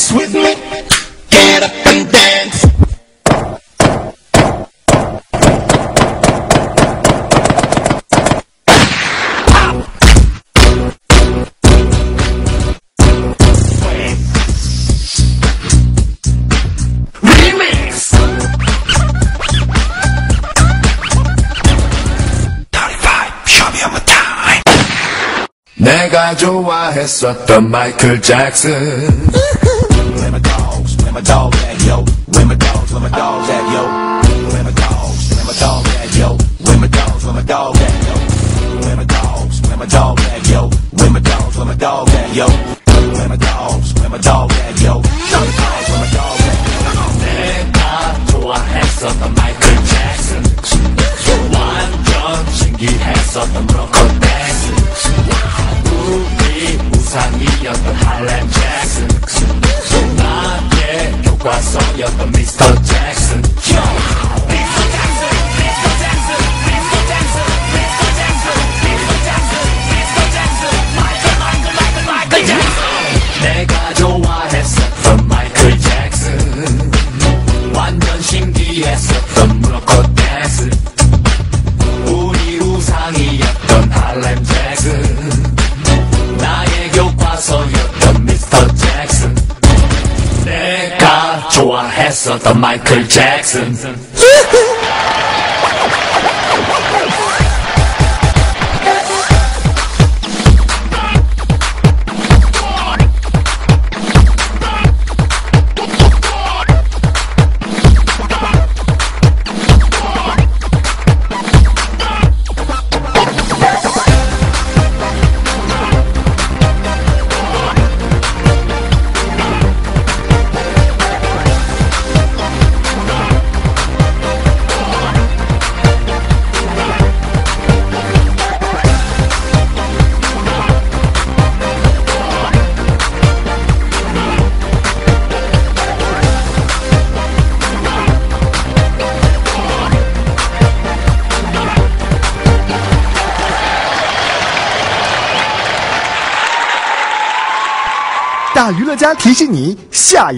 dance with me. Get up and dance. Remix. 35, show me one time. 내가 좋아했었던 마이클 잭슨. Where my dogs at, yo? Where my dogs at, yo? Where my dogs at, yo? Where my dogs at, yo? Where my dogs at, yo? Where my dogs at, yo? Where my dog at, yo? Where my dog at, yo? 내가 좋아했었던 마이클 잭슨. 완전 신기했었던 브로커 댄스. 우리 우상이었던 할렘 잭슨. 나의 교과서였던 미스터 잭슨. 내가 좋아했었던 마이클 잭슨. 완전 신기했었던 브로커 댄스. 우리 우상이었던 할렘 잭슨. 나의 교과서였던 미스터 잭슨. 내가 좋아했었던 마이클 잭슨. 大娱乐家提醒你，下一